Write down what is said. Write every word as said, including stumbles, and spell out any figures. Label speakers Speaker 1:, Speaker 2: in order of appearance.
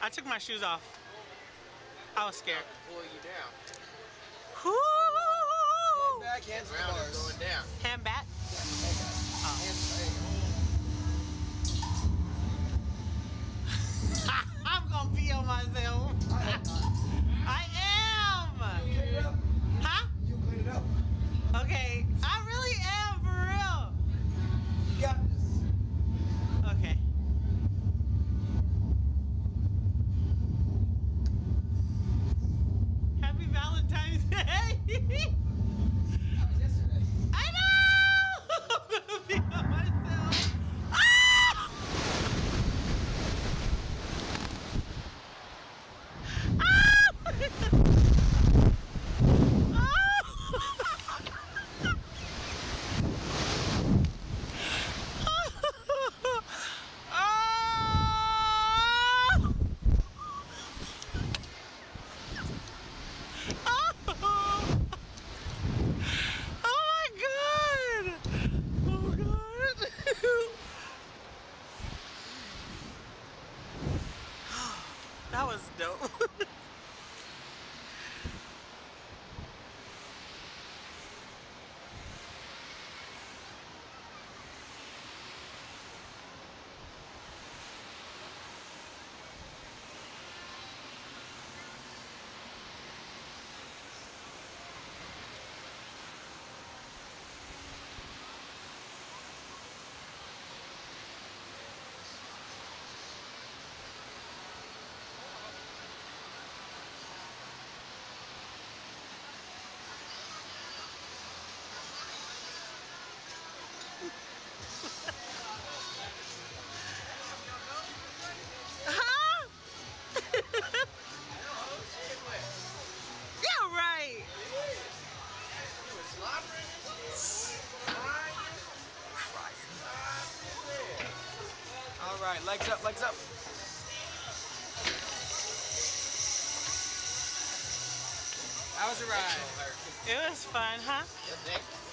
Speaker 1: I took my shoes off. I was scared.
Speaker 2: Pull you down.
Speaker 1: Whoo!
Speaker 3: Hand back, hands to the
Speaker 2: Ground is
Speaker 3: bars.
Speaker 2: going down.
Speaker 1: Hand back.
Speaker 3: Yeah, hand back.
Speaker 1: Oh.
Speaker 3: Hands, there you go.
Speaker 1: I'm gonna pee on myself. I am.
Speaker 3: You clean it up.
Speaker 1: Huh?
Speaker 3: You clean it up.
Speaker 1: Okay. I really am for
Speaker 3: You got this.
Speaker 1: real. Okay. Happy Valentine's Day.
Speaker 3: That was yesterday.
Speaker 1: I know. I'm gonna pee on myself. Ah! That was dope. Huh? Yeah, right.
Speaker 3: All right, legs up, legs up. How was your ride?
Speaker 1: It was fun, huh?
Speaker 2: Your neck.